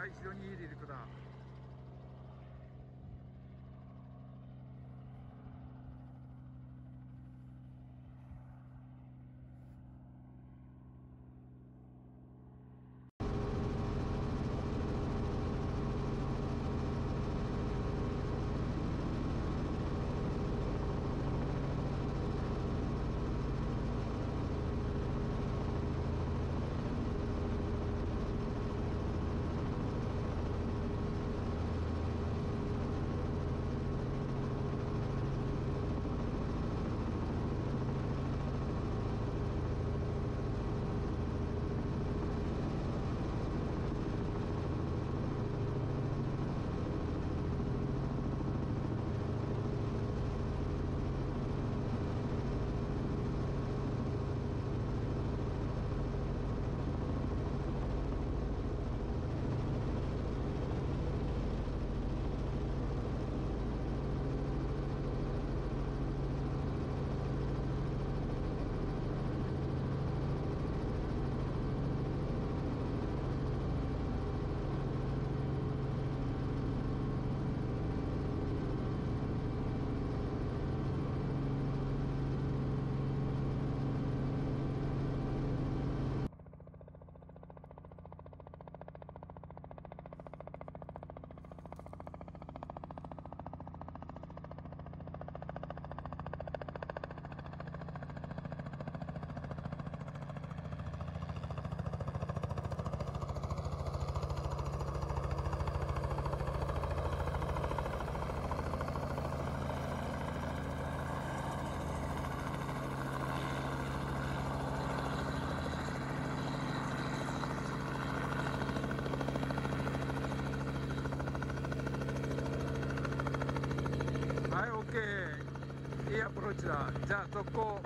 はい、非常にいい離陸だ。はい、OK。いいアプローチだ。じゃあ続行。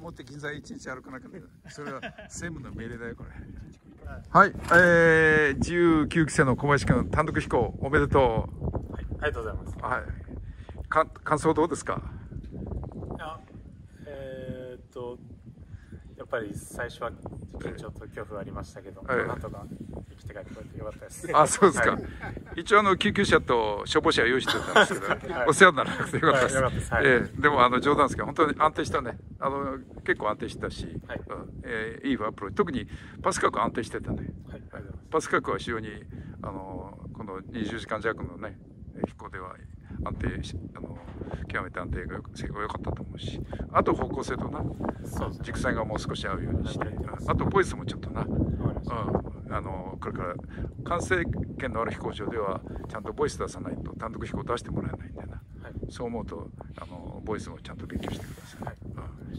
持って銀座一日歩かなきゃそれは専務の命令だよこれ。はい、自由9期生の小林君単独飛行おめでとう。 はい、ありがとうございます。 はい、感想どうですか？ いや、やっぱり最初は緊張と恐怖ありましたけど、なんとか生きて帰ってこれてよかったです。 あ、そうですか。はい、一応救急車と消防車用意してたんですけど、はい、お世話にならなくてよかったです。はい、でも冗談ですけど本当に安定したね。結構安定したし、はい、いいアプローチ。特にパスカク安定してたね。はい、パスカクは非常にこの20時間弱のね飛行では安定し極めて安定性が良かったと思うし、あと方向性とな軸線がもう少し合うようにして、あとボイスもちょっとな、これから管制権のある飛行場ではちゃんとボイス出さないと単独飛行出してもらえないんだよな、はい、そう思うとボイスもちゃんと勉強してください、はい、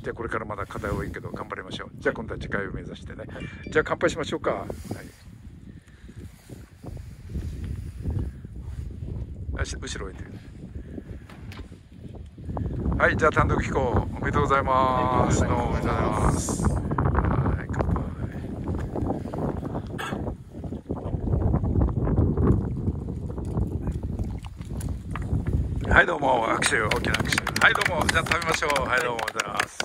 じゃあこれからまだ課題多いけど頑張りましょう。じゃあ今度は次回を目指してね、はい、じゃあ乾杯しましょうか。はい、後ろへという。はい、じゃあ単独飛行おめでとうございます。どうもおめでとうございます。はい、乾杯。はい、どうも握手、大きな握手。はい、どうも、じゃあ食べましょう。はい、どうもおめでとうございます。